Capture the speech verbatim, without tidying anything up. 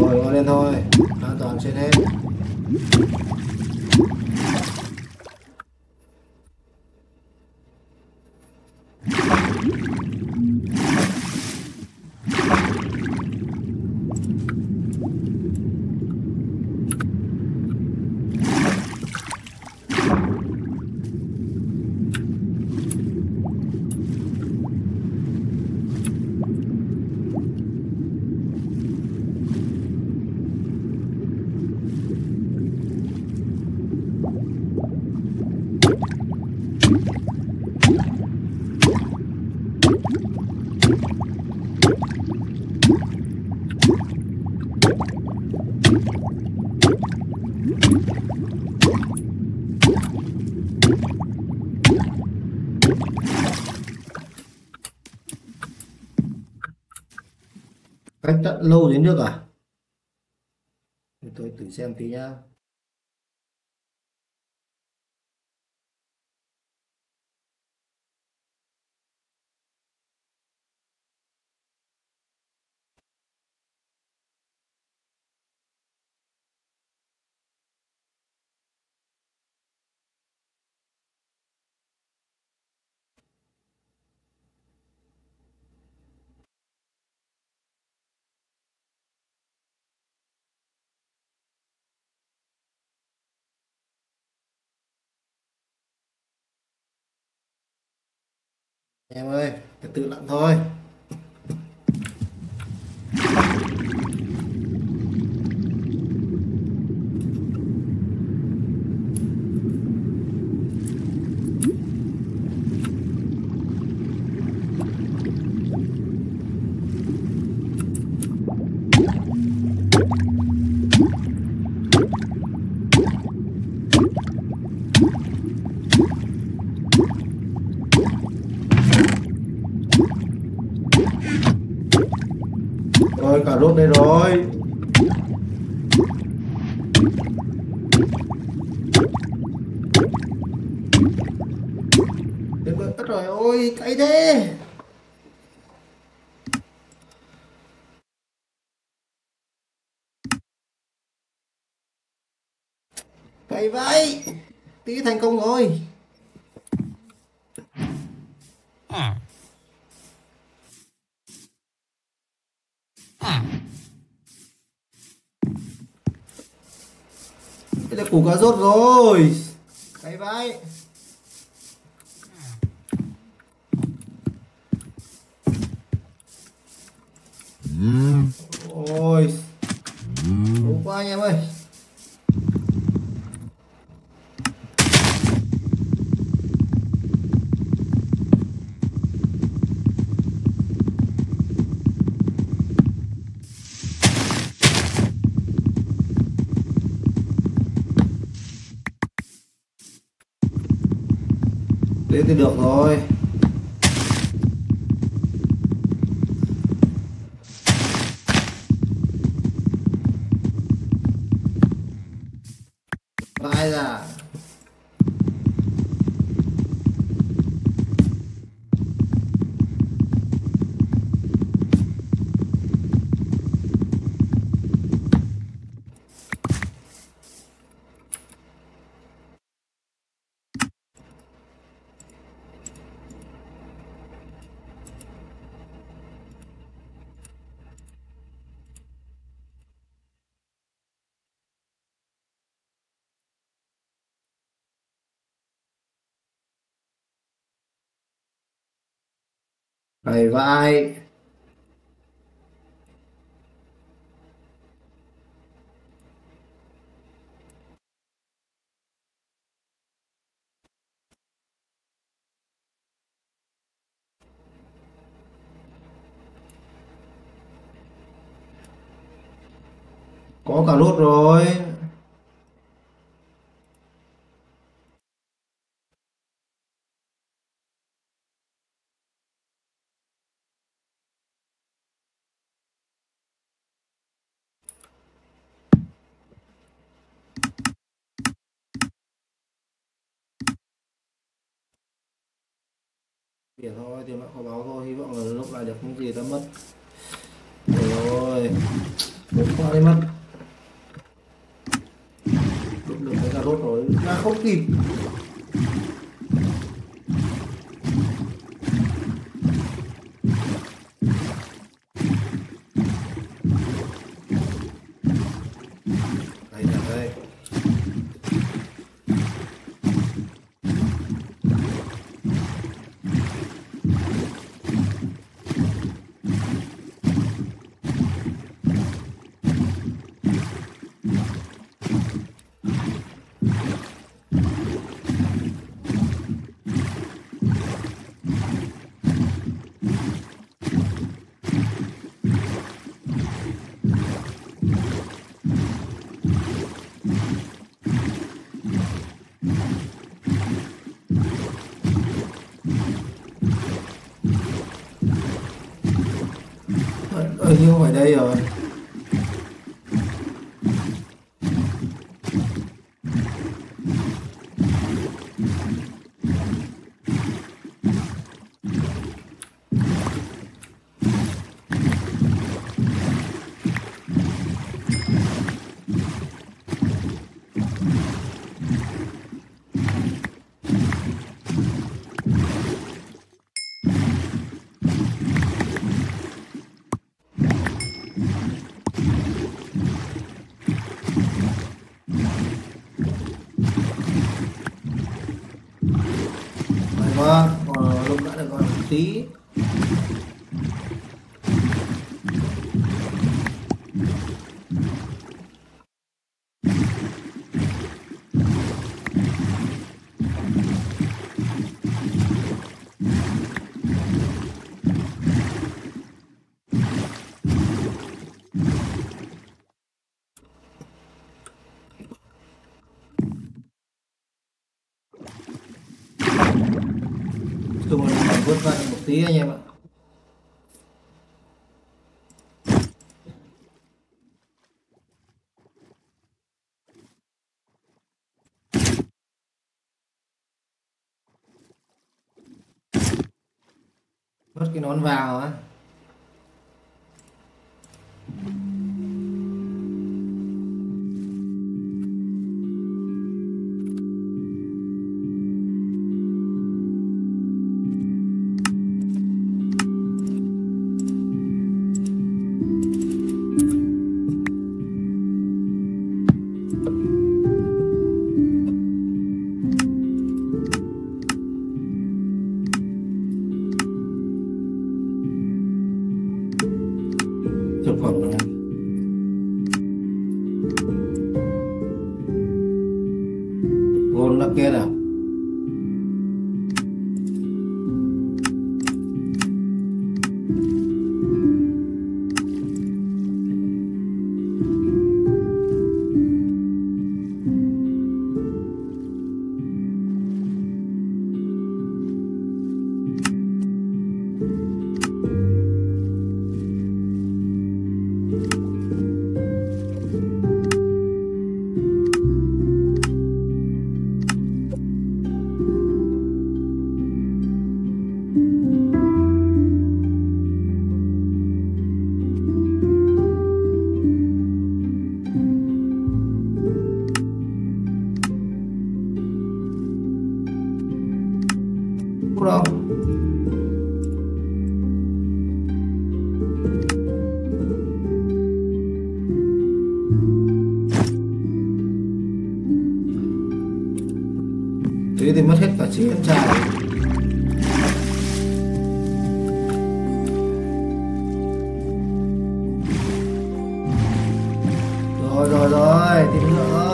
rồi, ngồi lên thôi, an toàn trên hết. Cách tận lâu dưới nước à? Để tôi thử xem tí nhá. Em ơi, phải tự lặn thôi. Rồi, cà rốt đây rồi. Đến rồi, tất rồi, ôi, cay thế. Cay vậy. Tí thành công rồi. Đây là củ cà rốt rồi. Cay vậy. Ôi, đủ quá anh em ơi. Đến thì được rồi. Vai ra. Cay vai. Có cà rốt rồi. Biển thôi, tìm lại kho báu thôi, hy vọng là lúc lại được những gì đã mất. Rồi, Đốt qua đây mất. Đốt được cái cà rốt rồi, ra không kịp. Đây là đây. Ở như ngoài đây rồi. Quá, còn lúc đã được còn một tí. Chung là phải vớt ra một tí anh em ạ. Mất cái nón vào á. Thực phẩm này. Gold nugget à? Đâu thế thì mất hết cả chiếc con trai. Rồi rồi rồi tìm được rồi.